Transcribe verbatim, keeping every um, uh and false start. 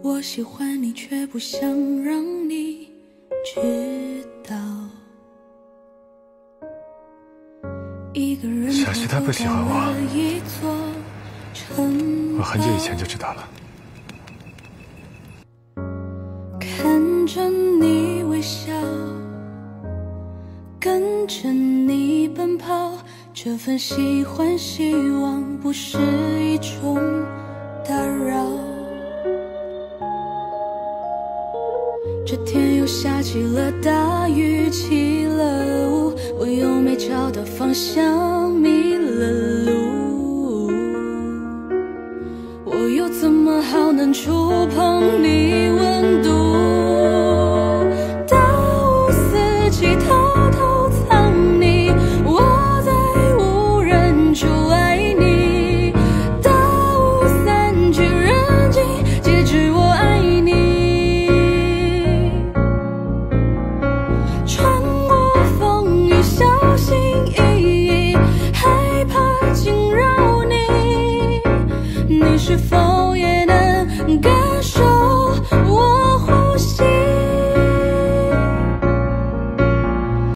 我喜欢你，却不想让你知道。一个人小溪他不喜欢我，我很久以前就知道了。 看着你微笑，跟着你奔跑，这份喜欢希望不是一种打扰。这天又下起了大雨，起了雾，我又没找到方向，迷了路，我又怎么好能触碰你？